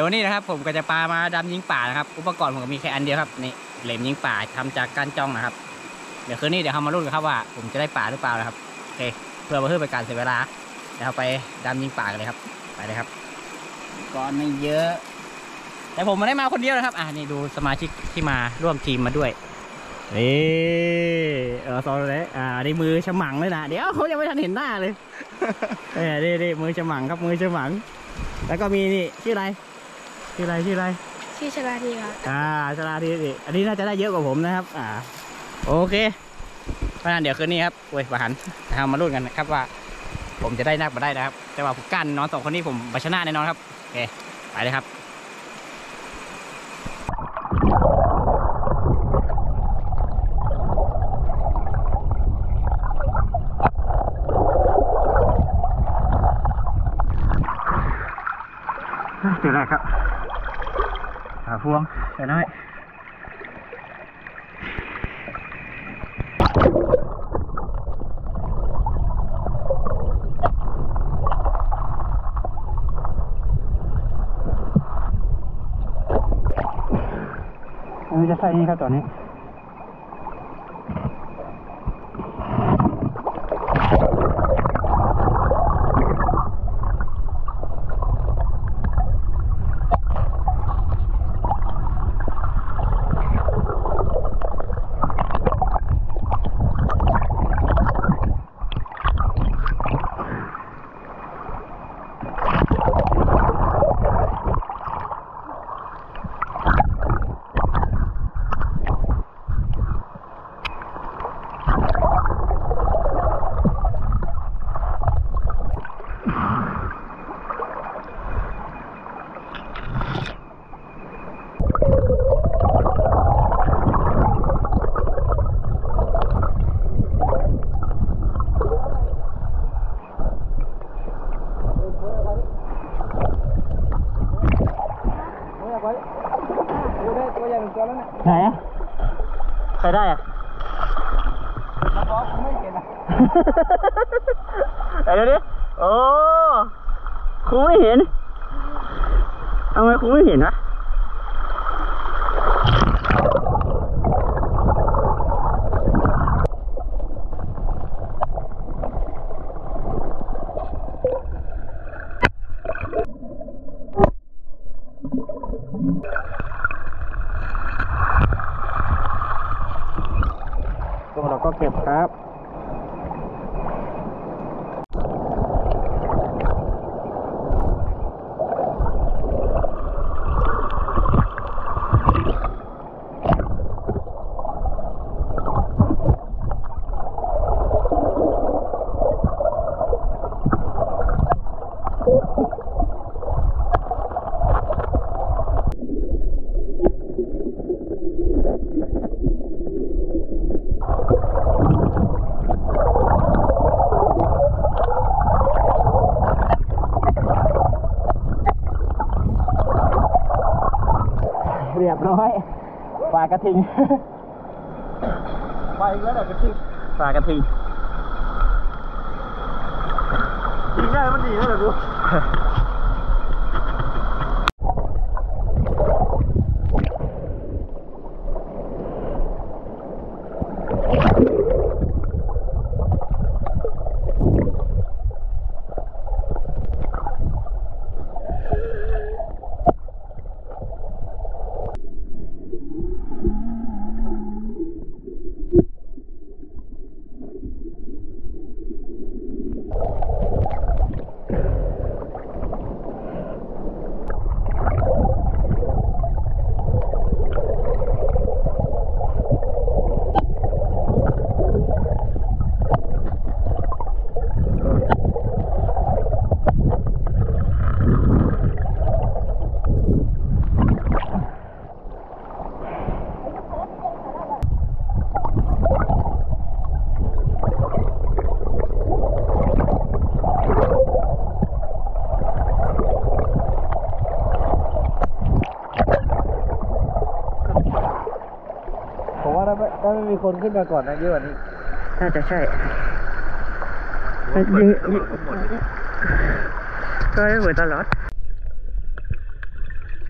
วันนี้นะครับผมก็จะปลามาดำยิงป่านะครับอุปกรณ์ผมก็มีแค่อันเดียวครับนี่เหล็มยิงป่าทำจากก้านจ้องนะครับเดี๋ยวคืนนี้เดี๋ยวเรามาลุ้นกันครับว่าผมจะได้ป่าหรือเปล่านะครับโอเคเพื่อเป็นการเสียเวลาเดี๋ยวเราไปดำยิงป่ากันเลยครับไปเลยครับก่อนไม่เยอะแต่ผมไม่ได้มาคนเดียวนะครับนี่ดูสมาชิกที่มาร่วมทีมมาด้วยสองเลยในมือฉมังเลยนะเดี๋ยวเขายังไม่ทันเห็นหน้าเลยนี่มือฉมังครับมือฉมังแล้วก็มีนี่ชื่ออะไรชื่อชลาทีครับชลาทีนี่อันนี้น่าจะได้เยอะกว่าผมนะครับโอเคเพราะนั้นเดี๋ยวคืนนี้ครับประหันทำมาลุ้นกันนะครับว่าผมจะได้นักมาได้นะครับแต่ว่าผมกั้นน้องสองคนนี้ผมชนะแน่นอนครับโอเคไปเลยครับเดี๋ยวแรกครับหาพวงแต่น้อยจะใส่นี่ครับตอนนี้ไหนใครได้ไม่เห็นเดี๋ยวดิโอ้ครูไม่เห็นทำไมครูไม่เห็นวะเราก็เก็บครับ เรียบร้อยปลากระทิงไปแล้วเดี๋ยวกระทิงปลากระทิงยิงได้มันดีนะเดี๋ยวดูถ้าไม่มีคนขึ้นมาก่อนนะเยอะกว่านี้น่าจะใช่ยิงก็ได้เหมือนตลอด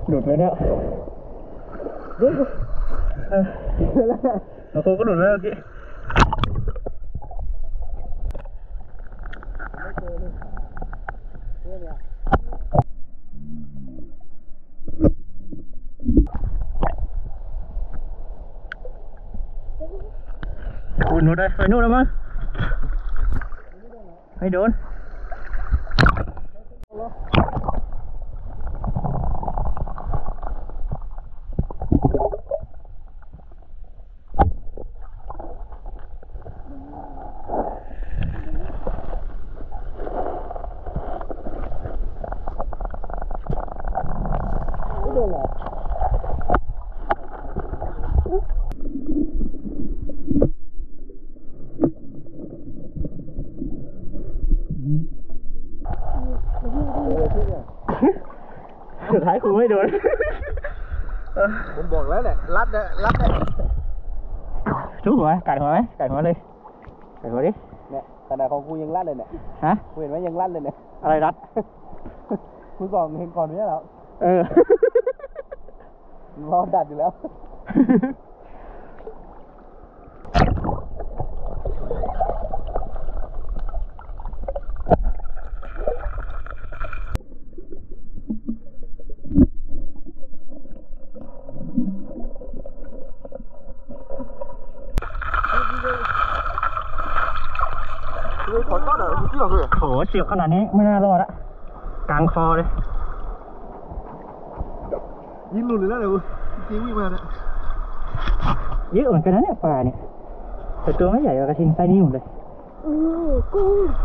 หลุดเลยเนี่ยโอ้โหก็หลุดเลยเมื่อกี้คุณหลุดเลยไปนู่นแล้วมั้งไม่โดนสุดท้ายคุณไม่โดนผมบอกแล้วแหละรัดทุกหัวกัดหัวไหมกัดหัวเลยกัดหัวดิเนี่ยขนาดของกูยังรัดเลยเนี่ยฮะกูเห็นไหมยังรัดเลยเนี่ยอะไรรัดกูก่อนเห็นก่อนไม่ใช่หรอรอดัดอยู่แล้วโหเจ็บขนาดนี้ไม่น่ารอดอะกลางคอเลยยิงหลุดเลยนะเดี๋ยวยิงวิ่งมาเนี่ยเยอะเหมือนกันนะเนี่ยปลาเนี่ยแต่ตัวไม่ใหญ่กว่ากระทิงไซส์นี้หมดเลยกู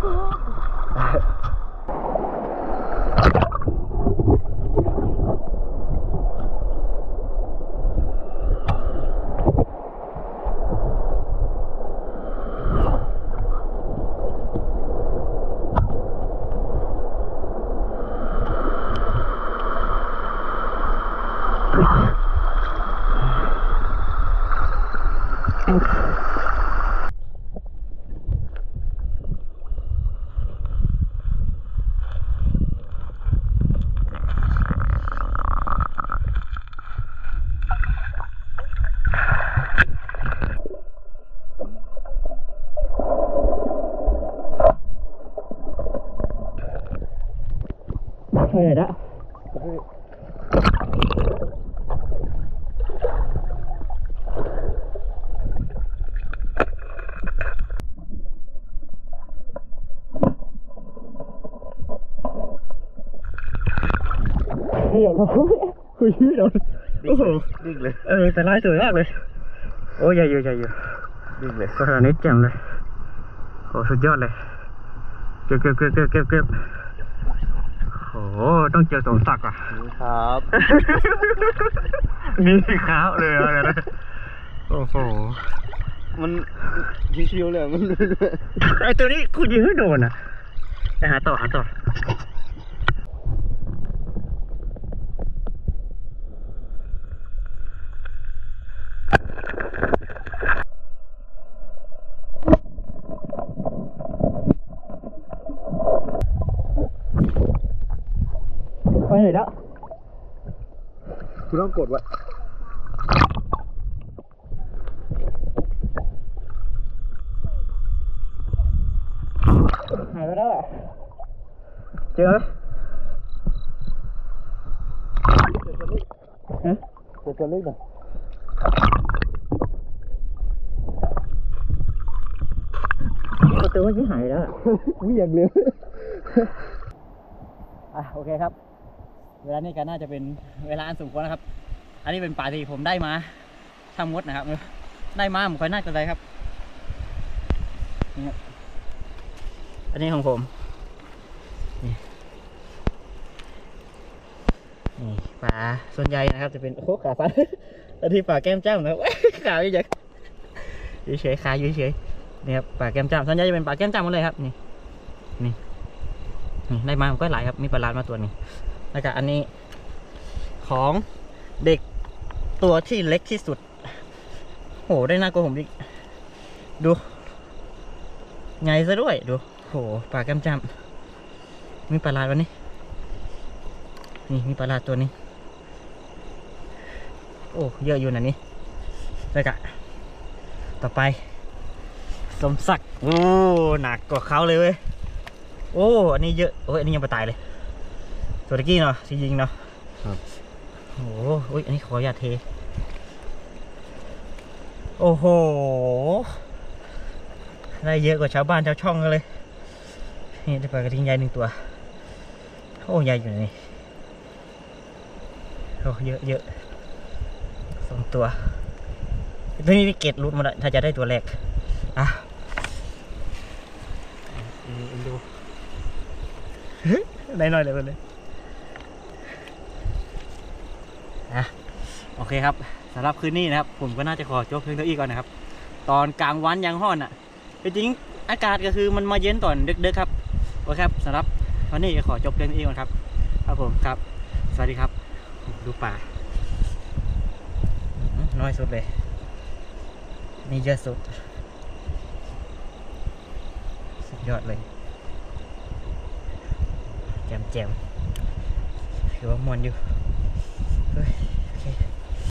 เหนื่อยละเดี๋ยวเราคุยชื่อเราโอ้โหดิ้งเลยแต่ลายสวยมากเลยโอ้ยใหญ่อยู่ดิ้งเลยขนาดนี้แจ่มเลยโอ้สุดยอดเลยเก็บโอ้ต้องเจอสมศักดิ์อ่ะครับนี่ครับเลยอะไรนะโอ้โหมันชิวๆเลยมันไอตัวนี้คุณยิงไม่โดนอ่ะไปหาต่อไปไหนแล้วคุณต้องกดไว้หายไปแล้วเจอไหมเจอตัวเล็กหน่อยตัวเมื่อกี้หายแล้ววิ่งอย่างเร็วโอเคครับเวลานี้ก็น่าจะเป็นเวลาอันสมควรนะครับอันนี้เป็นปลาที่ผมได้มาทำมดนะครับได้มาผมค่อยน่าจะได้ครับนี่อันนี้ของผมนี่ปลาส่วนใหญ่นะครับจะเป็นโอ้ขาฟันอันที่ปลาแก้มจ้ำนะขาอยู่เฉยขาอยู่เฉยนี่ครับปลาแก้มจ้ำส่วนใหญ่จะเป็นปลาแก้มจ้ำหมดเลยครับนี่ได้มาผมก็หลายครับมีปลาลาดมาตัวนี้แล้วก็อันนี้ของเด็กตัวที่เล็กที่สุดโหได้น่ากลัวผมดิดูใหญ่ซะด้วยดูโหปลาแก้มจ้ำมีปลาลาดวันนี้นี่มีปลาลาดตัวนี้โอ้เยอะอยู่นะนี่แล้วก็ต่อไปสมศักดิ์โอ้หนักกว่าเขาเลยเว้ยโอ้อันนี้เยอะโอ้ยอันนี้ยังไม่ตายเลยตัวตะกี้เนาะที่ยิงเนาะครับโอ้โหอันนี้ขออย่าเทโอ้โหได้เยอะกว่าชาวบ้านชาวช่องกันเลยนี่ได้ปลากระทิงใหญ่1 ตัวโอ้ใหญ่อยู่นี่โอ้เยอะ2 ตัวตัวนี้เกตรุดมาแล้วถ้าจะได้ตัวแรกอ่ะดูได้หน่อยเลยอ่ะโอเคครับสำหรับคืนนี้นะครับผมก็น่าจะขอจบเพียงเท่านี้ก่อนนะครับตอนกลางวันยังห้อนอ่ะจริงอากาศก็คือมันมาเย็นตอนดึกๆครับโอเคครับสำหรับวันนี้ขอจบเพียงเท่านี้ก่อนครับครับผมครับสวัสดีครับดูป่าน้อยสุดเลยนี่เยอะสุดสุดยอดเลยแจมถือว่ามวนอยู่เฮ้ย